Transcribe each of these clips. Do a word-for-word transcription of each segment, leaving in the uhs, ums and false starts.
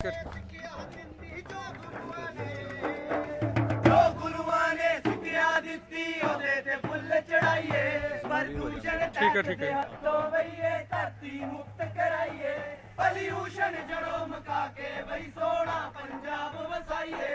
ठीक है जो गुरुआ ने सिक्ख्या दित्ती ओदे ते फुल चढ़ाइए प्रदूषण ठीक है ठीक है हथों वईए धरती मुक्त कराइए पॉल्यूशन जड़ों मका के वही सोना पंजाब वसाइए।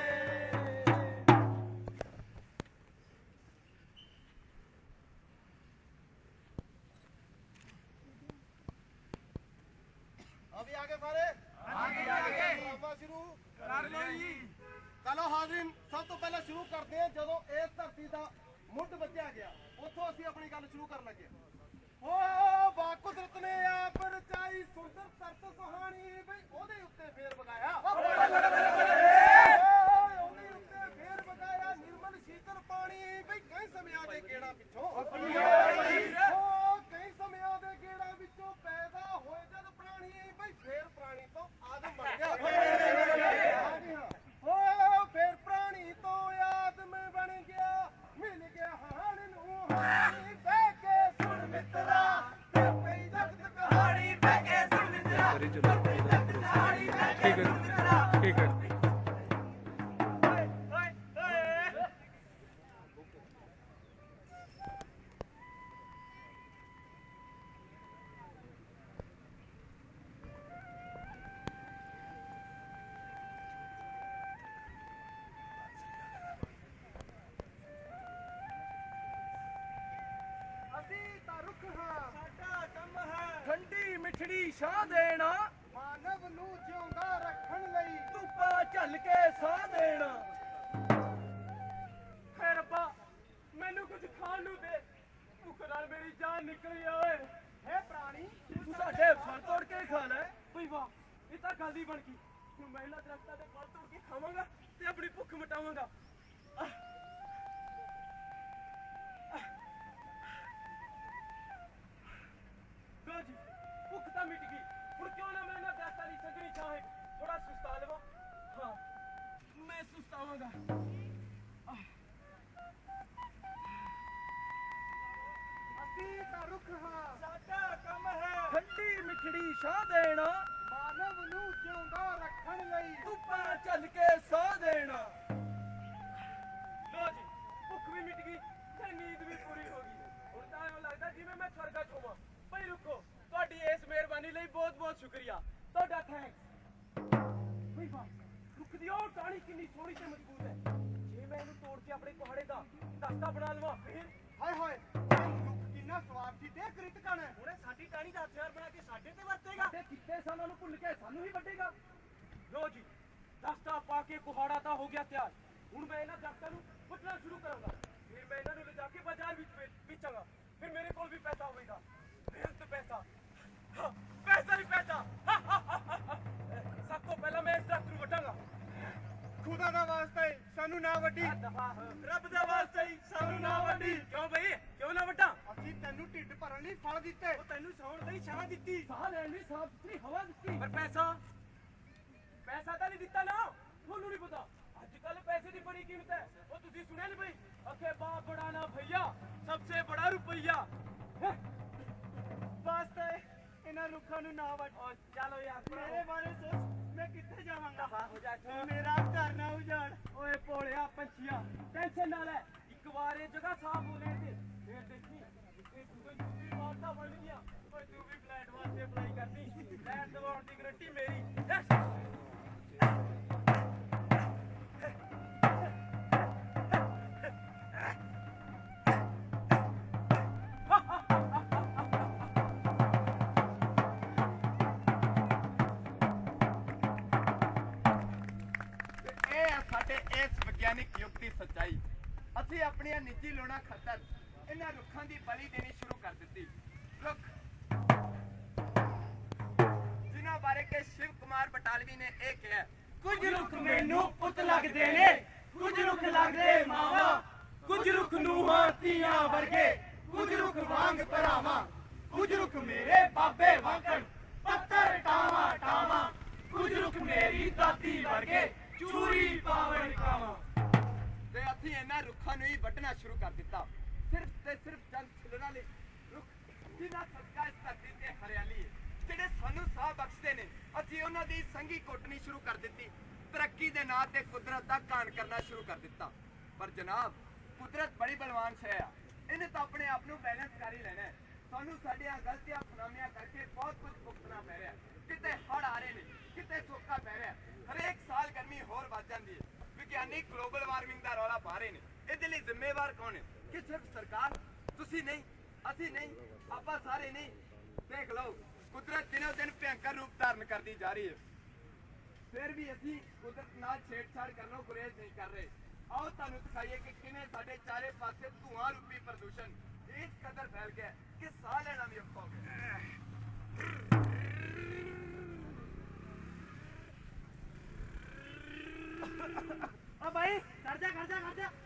अभी आगे सारे आगे आगे शुरू कर लो जी। चलो हाज़रीन सब तो पहले शुरू करते हैं जदों इस धरती का मुੱਢ ਵੱਜਿਆ ਗਿਆ ਉੱਥੋਂ ਅਸੀਂ ਆਪਣੀ ਗੱਲ ਸ਼ੁਰੂ ਕਰਨ ਲੱਗੇ। ਓ ਵਾ ਕੁਦਰਤ ਨੇ ਆਪ ਰਚਾਈ ਸੁੰਦਰ ਤਰਤ ਸੁਹਾਣੀ ਬਈ ਉਹਦੇ ਉੱਤੇ ਫੇਰ ਵਗਾਇਆ ਉਹਦੇ ਉੱਤੇ ਫੇਰ ਵਗਾਇਆ ਨਿਰਮਲ ਸ਼ੀਤਲ ਪਾਣੀ ਬਈ ਕਈ ਸਮਿਆਂ ਦੇ ਗੇੜਾ ਪਿੱਛੋਂ ਓ ਕਈ ਸਮਿਆਂ ਦੇ ਗੇੜਾ ਵਿੱਚੋਂ ਪੈਦਾ ਹੋਏ ਜਦ ਪ੍ਰਾਣੀ ਬਈ ਫੇਰ ਪ੍ਰਾਣੀ ਤੋਂ ਆਦਮ ਬਣ ਗਿਆ। ਓ ਫੇਰ ਪ੍ਰਾਣੀ ਤੋਂ ਆਦਮ ਬਣ ਗਿਆ ਮਿਲ ਗਿਆ ਹਾਣ ਨੂੰ ਹਾਣੀ ਬਹਿ ਕੇ ਸੁਣ ਮਿੱਤਰਾ ਤੇ ਪਈ ਜਗਤ ਕਹਾਣੀ ਬਹਿ ਕੇ ਸੁਣ ਮਿੱਤਰਾ ਕਹਾਣੀ ਬਹਿ ਕੇ ਸੁਣ ਮਿੱਤਰਾ ठीक है ਠੰਡੀ ਮਿੱਠੜੀ ਛਾਂ ਦੇਣਾ ਮਾਨਵ ਨੂੰ ਜਿਉਂਦਾ ਰੱਖਣ ਲਈ ਧੁੱਪਾਂ ਝੱਲ ਕੇ ਸਾਹ ਦੇਣਾ। ਹੈ ਰੱਬਾ ਮੈਨੂੰ ਕੁਝ ਖਾਣ ਨੂੰ ਦੇ ਭੁੱਖ ਨਾਲ ਮੇਰੀ ਜਾਨ ਨਿਕਲੀ ਓਏ। ਹੈ ਪ੍ਰਾਣੀ ਤੂੰ ਸਾਡੇ ਫਲ ਤੋੜ ਕੇ ਖਾ ਲੈ। ਬਈ ਵਾਹ ਇਹ ਤਾਂ ਗੱਲ ਹੀ ਬਣ ਗਈ। ਹੁਣ ਮੈਂ ਇਹਨਾਂ ਦਰਖਤਾਂ ਦੇ ਫਲ ਤੋੜ ਕੇ ਖਾਵਾਂਗਾ ਤੇ ਆਪਣੀ ਭੁੱਖ ਮਿਟਾਵਾਂਗਾ। ਲੋ ਜੀ ਭੁੱਖ ਤਾਂ ਮਿਟ ਗਈ। ਹੁਣ ਕਿਉਂ ਨਾ ਮੈਂ ਇਹਨਾਂ ਦਰਖਤਾਂ ਦੀ ਸੰਘਣੀ ਛਾਂ ਹੇਠ ਥੋੜਾ ਸੁਸਤਾ ਲਵਾਂ। ਹਾਂ ਮੈਂ ਸੁਸਤਾਵਾਂਗਾ। ਅਸੀਂ ਤਾਂ ਰੁੱਖ ਹਾਂ ਸਾਡਾ ਕੰਮ ਹੈ ਠੰਡੀ ਮਿੱਠੜੀ ਛਾਂ ਦੇਣਾ ਮਾਨਵ ਨੂੰ ਜਿਉਂਦਾ ਰੱਖਣ ਲਈ ਧੁੱਪਾਂ ਝੱਲ ਕੇ ਸਾਹ ਦੇਣਾ। ਲੋ ਜੀ ਭੁੱਖ ਵੀ ਮਿਟ ਗਈ ਤੇ ਨੀਂਦ ਵੀ ਪੂਰੀ ਹੋ ਗਈ। ਹੁਣ ਤਾਂ ਐਂ ਲੱਗਦਾ ਜਿਵੇਂ ਮੈਂ ਸਵਰਗਾ 'ਚ ਹੋਵਾਂ। ਬਈ ਰੁਕੋ ਤੁਹਾਡੀ ਇਸ ਮਿਹਰਬਾਨੀ ਲਈ ਬਹੁਤ ਬਹੁਤ ਸ਼ੁਕਰੀਆ ਤੁਹਾਡਾ ਥੈਂਕਸ। ਬਈ ਵਾਹ ਰੁੱਖ ਦੀ ਉਹ ਟਾਹਣੀ ਕਿੰਨੀ ਸੋਹਣੀ ਤੇ ਮਜ਼ਬੂਤ ਹੈ। ਜੇ ਮੈਂ ਇਹਨੂੰ ਤੋੜ ਕੇ ਆਪਣੇ ਕੁਹਾੜੇ ਦਾ ਦਸਤਾ ਬਣਾ ਲਵਾਂ ਫਿਰ ਹਾਏ ਹਾਏ ਇਹ ਰੁੱਖ ਕਿੰਨਾ ਸਵਾਰਥੀ ਤੇ ਕ੍ਰਿਤਕਣ ਹੈ। ਹੁਣੇ ਸਾਡੀ ਟਾਹਣੀ ਦਾ ਹਥਿਆਰ ਬਣਾ ਕੇ ਸਾਡੇ ਤੇ ਵਰਤੇਗਾ ਤੇ ਕਿੱਤੇ ਸਾਲਾਂ ਨੂੰ ਭੁੱਲ ਕੇ ਸਾਨੂੰ ਹੀ ਵੱਢੇਗਾ। ਲੋ ਜੀ ਦਸਤਾ ਪਾ ਕੇ ਕੁਹਾੜਾ ਤਾਂ ਹੋ ਗਿਆ ਤਿਆਰ। ਹੁਣ ਮੈਂ ਇਹਨਾਂ ਦਰਖਤਾਂ ਨੂੰ ਪੁੱਟਣਾ ਸ਼ੁਰੂ ਕਰਾਂਗਾ। ਫਿਰ ਮੈਂ ਇਹਨਾਂ ਨੂੰ ਲਿਜਾ ਕੇ ਬਾਜ਼ਾਰ ਵਿੱਚ ਵੇਚਾਂਗਾ। ਫਿਰ ਮੇਰੇ ਕੋਲ ਵੀ ਪੈਸਾ ਹੋਵੇਗਾ। ਮਿਹਨਤ ਪੈਸਾ ਪੈਸਾ ਹੀ ਪੈਸਾ। ਸਭ ਤੋਂ ਪਹਿਲਾਂ ਮੈਂ ਇਸ ਦਰਖਤ ਨੂੰ ਵੱਢਾਂਗਾ। ਖੁਦਾ ਦਾ ਵਾਸਤਾ ਹੈ ਸਾਨੂੰ ਨਾ ਵੱਢੀ। ਰੱਬ ਦਾ ਵਾਸਤਾ ਹੀ ਸਾਨੂੰ ਨਾ ਵੱਢੀ। ਕਿਉਂ ਬਈ ਕਿਉਂ ਨਾ ਵੱਢਾਂ? ਅਸੀਂ ਤੈਨੂੰ ਢਿੱਡ ਭਰਨ ਲਈ ਫਲ ਦਿੱਤੇ। ਉਹ ਤੈਨੂੰ ਸੌਣ ਲਈ ਛਾਂ ਦਿੱਤੀ ਸਾਹ ਲੈਣ ਲਈ ਸਾਫ਼ ਸੁਥਰੀ ਹਵਾ ਦਿੱਤੀ। ਪਰ ਪੈਸਾ ਪੈਸਾ ਤਾਂ ਨਹੀਂ ਦਿੱਤਾ ਨਾ। ਤੁਹਾਨੂੰ ਨਹੀਂ ਪਤਾ ਅੱਜ ਕੱਲ ਪੈਸੇ ਦੀ ਬੜੀ ਕੀਮਤ ਹੈ। ਉਹ ਤੁਸੀਂ ਸੁਣਿਆ ਨਹੀਂ ਬਈ ਅਖੇ ਬਾਪ ਬੜਾ ਨਾ ਭਈਆ ਸਭਸੇ ਬੜਾ ਰੁਪਈਆ। ਵਾਸਤੇ ਇਹਨਾਂ ਰੁੱਖਾਂ ਨੂੰ ਨਾ ਵੱਢ। ਚਲੋ ਯਾਰ ਮੇਰੇ ਬਾਰੇ ਸੋਚ ਮੈਂ ਕਿੱਥੇ ਜਾਵਾਂਗਾ। ਹੋ ਜਾ ਮੇਰਾ ਘਰ ਨਾ ਉਜਾੜ। ਓਏ ਭੋਲਿਆ ਪੰਛੀਆ ਟੈਨਸ਼ਨ ਨਾ ਲੈ। ਇੱਕ ਵਾਰ ਇਹ ਜਗ੍ਹਾ ਸਾਫ਼ ਹੋ ਲੈਣ ਦੇ ਫਿਰ ਦੇਖੀ ਇੱਥੇ ਕੋਈ ਦੂਜੀ ਵਾਰਤਾ ਬਣ ਗਿਆ। ਓਏ ਤੂੰ ਵੀ ਫਲੈਟ ਵਾਸਤੇ ਅਪਲਾਈ ਕਰਨੀ। ਫਲੈਟ ਦਿਵਾਉਣ ਦੀ ਗਰੰਟੀ ਮੇਰੀ। ਸਾਡੇ ਇਸ ਵਿਗਿਆਨਿਕ ਯੁੱਗ ਦੀ ਸੱਚਾਈ ਅਸੀਂ ਆਪਣੀਆਂ ਨਿੱਜੀ ਲੋੜਾਂ ਖਾਤਰ ਇਹਨਾਂ ਰੁੱਖਾਂ ਦੀ ਬਲੀ ਦੇਣੀ ਸ਼ੁਰੂ ਕਰ ਦਿੱਤੀ। ਰੁੱਖ ਜਿਨ੍ਹਾਂ ਬਾਰੇ ਕਿ ਸ਼ਿਵ ਕੁਮਾਰ ਬਟਾਲਵੀ ਨੇ ਇਹ ਕਿਹਾ ਕੁਝ ਰੁੱਖ ਮੈਨੂੰ ਪੁੱਤ ਲੱਗਦੇ ਨੇ ਕੁਝ ਰੁੱਖ ਲੱਗਦੇ ਮਾਵਾਂ ਕੁਝ ਰੁੱਖ ਨੂੰਹਾਂ ਧੀਆਂ ਵਰਗੇ ਕੁਝ ਰੁੱਖ ਵਾਂਗ ਭਰਾਵਾਂ ਕੁਝ ਰੁੱਖ ਮੇਰੇ ਬਾਬੇ ਵਾਂਗਣ ਪੱਤਰ ਟਾਵਾਂ ਟਾਵਾਂ ਕੁਝ ਰੁੱਖ ਮੇਰੀ ਦਾਦੀ ਵਰਗੇ ਚੂਰੀ ਪਾਵਨ ਕਾਵਾਂ। ਤੇ ਅਸੀਂ ਇਹਨਾਂ ਰੁੱਖਾਂ ਨੂੰ ਹੀ ਵੱਢਣਾ ਸ਼ੁਰੂ ਕਰ ਦਿੱਤਾ ਸਿਰਫ ਤੇ ਸਿਰਫ ਚੰਦ ਖਿਲਰਾਂ ਲਈ। ਰੁੱਖ ਜਿਨ੍ਹਾਂ ਸਦਕਾ ਇਸ ਧਰਤੀ ਤੇ ਹਰਿਆਲੀ ਹੈ ਜਿਹੜੇ ਸਾਨੂੰ ਸਾਹ ਬਖਸ਼ਦੇ ਨੇ ਅਸੀਂ ਉਹਨਾਂ ਦੀ ਸੰਘੀ ਕੁੱਟਣੀ ਸ਼ੁਰੂ ਕਰ ਦਿੱਤੀ। ਤਰੱਕੀ ਦੇ ਨਾਂ ਤੇ ਕੁਦਰਤ ਦਾ ਘਾਣ ਕਰਨਾ ਸ਼ੁਰੂ ਕਰ ਦਿੱਤਾ। ਪਰ ਜਨਾਬ, ਕੁਦਰਤ ਬੜੀ ਬਲਵਾਨ ਸ਼ੈ ਆ, ਇਹਨੇ ਤਾਂ ਆਪਣੇ ਆਪ ਨੂੰ ਬੈਲੈਂਸ ਕਰ ਹੀ ਲੈਣਾ। ਸਾਨੂੰ ਸਾਡੀਆਂ ਗਲਤੀਆਂ ਖੁਨਾਮੀਆਂ ਕਰਕੇ ਬਹੁਤ ਕੁਝ ਭੁਗਤਣਾ ਪੈ ਰਿਹਾ। ਕਿਤੇ ਹੜ੍ਹ ਆ ਰਹੇ ਨੇ, ਕਿਤੇ ਸੋਕਾ ਪੈ ਰਿਹਾ, ਹਰੇਕ ਸਾਲ ਗਰਮੀ ਹੋਰ ਵੱਧ ਜਾਂਦੀ ਹੈ। ਵਿਗਿਆਨੀ ਗਲੋਬਲ ਵਾਰਮਿੰਗ ਦਾ ਰੌਲਾ ਪਾ ਰਹੇ ਨੇ। ਇਹਦੇ ਲਈ ਜ਼ਿੰਮੇਵਾਰ ਕੌਣ ਹੈ? ਕਿ ਸਿਰਫ ਸਰਕਾਰ? ਤੁਸੀਂ ਨਹੀਂ, ਅਸੀਂ ਨਹੀਂ, ਆਪਾਂ ਸਾਰੇ ਨਹੀਂ। ਦੇਖ ਲਓ, ਕੁਦਰਤ ਦਿਨੋਂ ਦਿਨ ਭਿਅੰਕਰ ਰੂਪ ਧਾਰਨ ਕਰਦੀ ਜਾ ਰਹੀ ਹੈ। ਫਿਰ ਵੀ ਅਸੀਂ ਕੁਦਰਤ ਨਾਲ ਛੇੜਛਾੜ ਕਰਨੋਂ ਗੁਰੇਜ਼ ਨਹੀਂ ਕਰ ਰਹੇ। ਆਓ ਤੁਹਾਨੂੰ ਦਿਖਾਈਏ ਕਿ ਕਿਵੇਂ ਸਾਡੇ ਚਾਰੇ ਪਾਸੇ ਧੂਆਂ ਰੂਪੀ ਪ੍ਰਦੂਸ਼ਣ ਇਸ ਕਦਰ ਫੈਲ ਗਿਆ ਕਿ ਸਾਹ ਲੈਣਾ ਵੀ ਔਖਾ ਹੋ ਗਿਆ। ਓ ਭਾਈ ਖੜ ਜਾ ਖੜ ਜਾ ਖੜ ਜਾ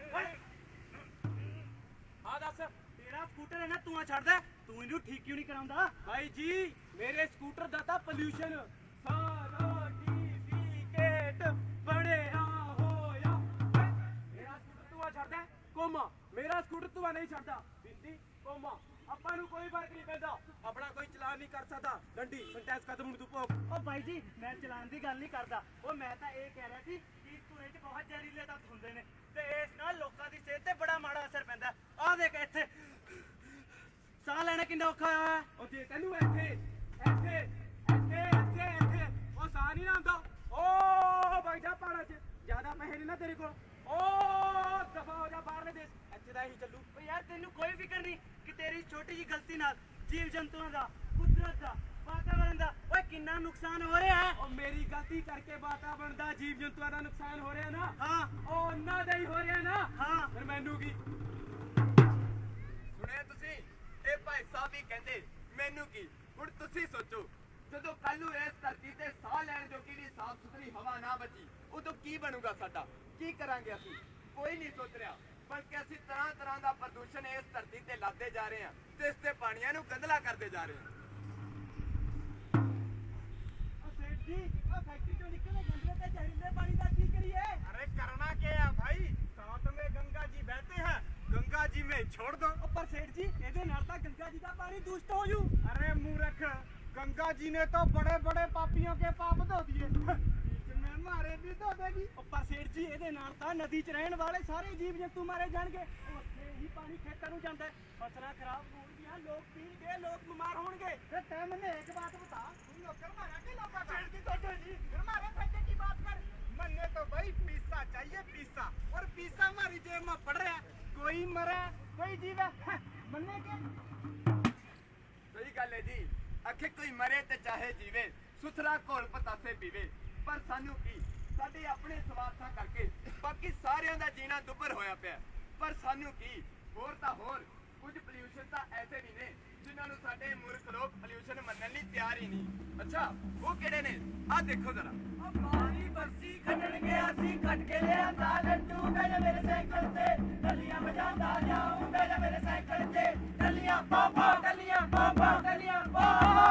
ਹਾਂ ਦੱਸ, ਤੇਰਾ ਸਕੂਟਰ ਹੈ ਨਾ ਧੂਆਂ ਛੱਡਦਾ, ਤੂੰ ਇਹਨੂੰ ਠੀਕ ਕਿਉਂ ਨਹੀਂ ਕਰਾਉਂਦਾ? ਭਾਈ ਜੀ, ਮੇਰੇ ਸਕੂਟਰ ਦਾ ਤਾਂ ਪੋਲਿਊਸ਼ਨ ਸਾਰਾ ਡਿਫਿਕੇਟ ਬਣਿਆ ਹੋਇਆ। ਮੇਰਾ ਸਕੂਟਰ ਧੂਆਂ ਛੱਡਦਾ ਕੋਮਾ, ਮੇਰਾ ਸਕੂਟਰ ਧੂਆਂ ਨਹੀਂ ਛੱਡਦਾ ਬਿੰਦੀ ਕੋਮਾ। ਆਪਾਂ ਨੂੰ ਕੋਈ ਫਰਕ ਨਹੀਂ ਪੈਂਦਾ, ਆਪਣਾ ਕੋਈ ਚਲਾਨ ਨਹੀਂ ਕਰ ਸਕਦਾ। ਡੰਡੀ ਸੰਟੈਂਸ ਕਦਮ ਨੂੰ ਤੂੰ ਭੋਗ। ਓ ਭਾਈ ਜੀ, ਮੈਂ ਚਲਾਨ ਦੀ ਗੱਲ ਨਹੀਂ ਕਰਦਾ, ਉਹ ਮੈਂ ਤਾਂ ਇਹ ਕਹਿ ਰਿਹਾ ਸੀ ਕਿ ਇਸ ਧੂਏ 'ਚ ਬਹੁਤ ਜ਼ਹਿਰੀਲੇ ਤੱਤ ਹੁੰਦੇ ਨੇ ਤੇ ਇਸ ਨਾਲ ਲੋਕਾਂ ਦੀ ਸਿਹਤ ਤੇ ਬੜਾ ਮਾੜਾ ਅਸਰ ਪੈਂਦਾ। ਆਹ ਦੇਖ ਇੱਥੇ ਸਾਹ ਲੈਣਾ ਕਿੰਨਾ ਔਖਾ ਹੋਇਆ। ਉਹ ਜੇ ਤੈਨੂੰ ਇੱਥੇ ਇੱਥੇ ਇੱਥੇ ਇੱਥੇ ਇੱਥੇ ਉਹ ਸਾਹ ਨਹੀਂ ਨਾ ਆਉਂਦਾ, ਓ ਵਗ ਜਾ ਪਹਾੜਾਂ 'ਚ, ਜ਼ਿਆਦਾ ਪੈਸੇ ਨਹੀਂ ਨਾ ਤੇਰੇ ਕੋਲ, ਓ ਦਫਾ ਹੋ ਜਾ ਬਾਹਰਲੇ ਦੇਸ਼, ਇੱਥੇ ਦਾ ਹੀ ਚੱਲੂ। ਓ ਯਾਰ ਤੈਨੂੰ ਕੋਈ ਫਿਕਰ ਨਹੀਂ ਕਿ ਤੇਰੀ ਛੋਟੀ ਜਿਹੀ ਗਲਤੀ ਨਾਲ ਜੀਵ ਜੰਤੂਆਂ ਦਾ, ਕੁਦਰਤ ਦਾ, ਵਾਤਾਵਰਨ ਦਾ ਓਏ ਕਿੰਨਾ ਨੁਕਸਾਨ ਹੋ ਰਿਹਾ ਹੈ। ਉਹ ਮੇਰੀ ਗਲਤੀ ਕਰਕੇ ਵਾਤਾਵਰਨ ਦਾ, ਜੀਵ ਜੰਤੂਆਂ ਦਾ ਨੁਕਸਾਨ ਹੋ ਰਿਹਾ ਨਾ? ਹਾਂ। ਉਹ ਉਹਨਾਂ ਦਾ ਹੀ ਹੋ ਰਿਹਾ ਨਾ? ਹਾਂ। ਫਿਰ ਮੈਨੂੰ ਕੀ? ਸੁਣਿਆ ਤੁਸੀਂ? ਇਹ ਭਾਈ ਸਾਹਿਬ ਵੀ ਕਹਿੰਦੇ ਮੈਨੂੰ ਕੀ। ਹੁਣ ਤੁਸੀਂ ਸੋਚੋ, ਜਦੋਂ ਕੱਲ ਨੂੰ ਇਸ ਧਰਤੀ ਤੇ ਸਾਹ ਲੈਣ ਜੋਗੀ ਵੀ ਸਾਫ਼ ਸੁਥਰੀ ਹਵਾ ਨਾ ਬਚੀ, ਉਦੋਂ ਕੀ ਬਣੂਗਾ ਸਾਡਾ? ਕੀ ਕਰਾਂਗੇ ਅਸੀਂ? ਕੋਈ ਨਹੀਂ ਸੋਚ ਰਿਹਾ, ਬਲਕਿ ਅਸੀਂ ਤਰ੍ਹਾਂ ਤਰ੍ਹਾਂ ਦਾ ਪ੍ਰਦੂਸ਼ਣ ਇਸ ਧਰਤੀ ਤੇ ਲਾਦੇ ਜਾ ਰਹੇ ਹਾਂ ਤੇ ਇਸ ਦੇ ਪਾਣੀਆਂ ਨੂੰ ਗੰਦਲਾ ਕਰਦੇ ਜਾ ਰਹੇ ਹਾਂ। जी, फैक्ट्री जो निकले गंदे ते जहरीले पानी का की करिए? अरे करना क्या है भाई, साथ में गंगा जी बहते हैं, गंगा जी में छोड़ दो। पर सेठ जी, ਇਹਦੇ ਨਾਲ ਤਾਂ गंगा जी का पानी दूषित हो जू। अरे मूर्ख, गंगा जी ने तो बड़े बड़े पापियों के पाप धो दिए, बीच में हमारे भी धो देगी। पर सेठ जी, ਇਹਦੇ ਨਾਲ ਤਾਂ नदी 'ਚ ਰਹਿਣ वाले सारे जीव जंतु मारे जाणगे। ਉੱਥੇ ਹੀ ਪਾਣੀ ਖੇਤਾਂ ਨੂੰ ਜਾਂਦਾ ਹੈ, ਫਸਲਾਂ खराब ਹੋਣਗੀਆਂ, लोग पीणगे, लोग बीमार होंगे। ते तै मैंने एक बात बता, तुम लोग कर मारा के लोग सेठ जी तो जी फिर मारे फटे की बात कर। मन्ने तो भाई पीसा चाहिए, पीसा, और पीसा हमारी जेब में पड़ रहा है। कोई मरे कोई जीवे, मन्ने के सही गल है जी। आखिर कोई मरे ते चाहे जीवे, सुथरा घोल पतासे पीवे, पर सानू की साडे अपने स्वार्थां करके बाकी सारिਆਂ ਦਾ जीना दुभर होया पिया। पर सानू की होर तां होर कुछ पोल्यूशन तां ऐसे भी ने जिन्हां नूं साडे मूर्ख लोग पोल्यूशन मन्नण लई तैयार ही नहीं। अच्छा, वो किहड़े ने? आ देखो जरा। पानी बरसी खटण गया सी, खट के ले आंदा लड्डू, बैठ मेरे साइकिल ते टलियां बजांदा जाऊं, बैठ मेरे साइकिल ते टलियां पापा, टलियां पापा, टलियां पापा।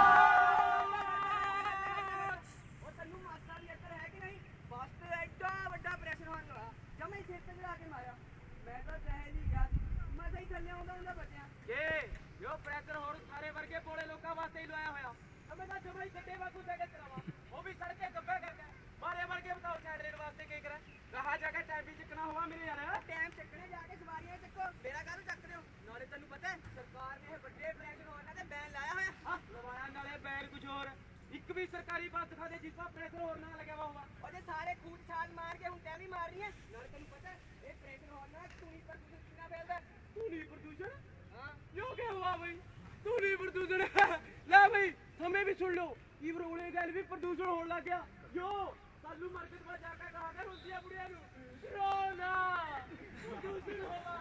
ਉਹ ਤੈਨੂੰ ਮਾਸਟਰ ਦੀ ਅਕਲ ਹੈ ਕਿ ਨਹੀਂ? ਬਸ ਤੇ ਐਡਾ ਵੱਡਾ ਪ੍ਰੈਸ਼ਰ ਹੋਣ ਵਾਲਾ ਜਮਾ ਹੀ ਸਿਰ ਤੇ ਚੜਾ ਕੇ ਮਾਰਿਆ। ਮੈਂ ਤਾਂ ਚਾਹੇ ਨਹੀਂ ਗਿਆ, ਮੈਂ ਸਹੀ ਥੱਲੇ ਆਉਂਦਾ ਹੁੰਦਾ ਬਚਿਆ। ਕੇ ਯੋ ਪ੍ਰੈਸ਼ਰ ਹੋਰ ਸਾਰੇ ਵਰਗੇ ਬੋਲੇ ਲੋਕਾਂ ਵਾਸਤੇ ਹੀ ਲਵਾਇਆ ਹੋਇਆ। ਮੈਂ ਤਾਂ ਜਮਾ ਹੀ ਗੱਡੇ ਵਾਂਗੂ ਦੇ ਕੇ ਚਲਾਵਾ, ਉਹ ਵੀ ਸੜਕੇ ਗੱਬੇ ਕਰਕੇ ਮਾਰੇ ਵਰਗੇ। ਬਤਾਓ ਸਾਈਡ ਰੇਡ ਵਾਸਤੇ ਕੀ ਕਰਾਂ? ਰਹਾ ਜਾ ਕੇ ਟਾਈਮ ਵੀ ਚੱਕਣਾ ਹੋਵਾ ਮੇਰੇ ਯਾਰ। ਟਾਈਮ ਚੱਕਣੇ ਜਾ ਕੇ ਸਵਾਰੀਆਂ ਚੱਕੋ, ਮੇਰਾ ਕਾਹਨੂੰ ਚੱਕਦੇ ਹੋ? ਨਾਲੇ ਤੈਨੂੰ ਪਤਾ ਸਰਕਾਰ ਨੇ ਇਹ ਵੱਡੇ ਪ੍ਰੈਸ਼ਰ ਹੋਣਾ ਤੇ ਬੈਨ ਲਾਇਆ ਹੋਇਆ। ਹਾਂ ਲਵਾਇਆ, ਨਾਲੇ ਬੈਨ ਕੁਝ ਹੋਰ। ਇੱਕ ਵੀ ਸਰਕਾਰੀ ਬੱਸ ਦਿਖਾ ਦੇ ਜਿਸ ਦਾ ਪ੍ਰੈਸ਼ਰ ਹੋਰ ਨਾ ਲੱਗਿਆ ਹੋਊਗਾ। ਉਹਦੇ ਸਾਰੇ ਖੂਨ ਛਾਲ ਮਾਰ ਕੇ ਹੁਣ ਤੈਂ ਵੀ ਮਾਰ ਰਹੀ ਹੈ। ਨਾਲੇ ਤੈਨੂੰ ਪਤਾ ਇਹ ਪ੍ਰੈਸ਼ਰ ਹੋਣਾ ਧੂਣੀ ਪ੍ਰਦੂਸ਼ਣ ਕਿੰਨਾ ਫੈਲਦਾ। ਧੂਣੀ ਪ੍ਰਦੂਸ਼ਣ? हाँ यो क्या हुआ भाई? धूनी प्रदूषण ला भाई, हमें भी सुन लो, ये रोले गल भी प्रदूषण होने लग गया। यो सालू मार्केट में जाकर कहा कर रुसिया बुढ़िया नु रोना प्रदूषण होगा।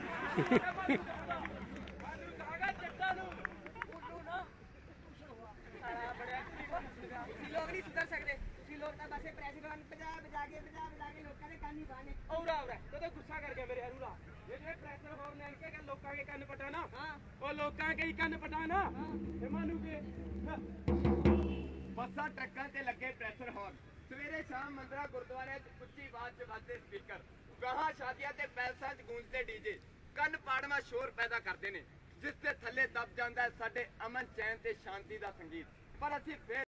मालू कहागा चट्टा नु उल्लू ना प्रदूषण हुआ। सारा बड़ा सी लोग नहीं सुधर सकते, सी लोग तो बस प्रेशर बजा बजा के बजा बजा के लोगों के कान नहीं बाने। औरा औरा तो तो गुस्सा कर गया मेरे यारूला। ये जो प्रेशर होर लेन के लोकां के कान पटाना, हां ओ लोकां के ही कान पटाना, हां ते मानू के ਬੱਸਾਂ ਟਰੱਕਾਂ ਤੇ ਲੱਗੇ ਪ੍ਰੈਸ਼ਰ ਹੋਰਨ, ਸਵੇਰੇ ਸ਼ਾਮ ਮੰਦਰਾਂ ਗੁਰਦੁਆਰਿਆਂ 'ਚ ਉੱਚੀ ਆਵਾਜ਼ 'ਚ ਵੱਜਦੇ ਸਪੀਕਰ, ਗਾਹਾਂ ਸ਼ਾਦੀਆਂ ਤੇ ਪੈਲਸਾਂ 'ਚ ਗੂੰਜਦੇ ਡੀਜੇ, ਕੰਨ ਪਾੜਵਾਂ ਸ਼ੋਰ ਪੈਦਾ ਕਰਦੇ ਨੇ ਜਿਸ ਦੇ ਥੱਲੇ ਦਬ ਜਾਂਦਾ ਸਾਡੇ ਅਮਨ ਚੈਨ ਤੇ ਸ਼ਾਂਤੀ ਦਾ ਸੰਗੀਤ। ਪਰ ਅਸੀਂ ਫਿਰ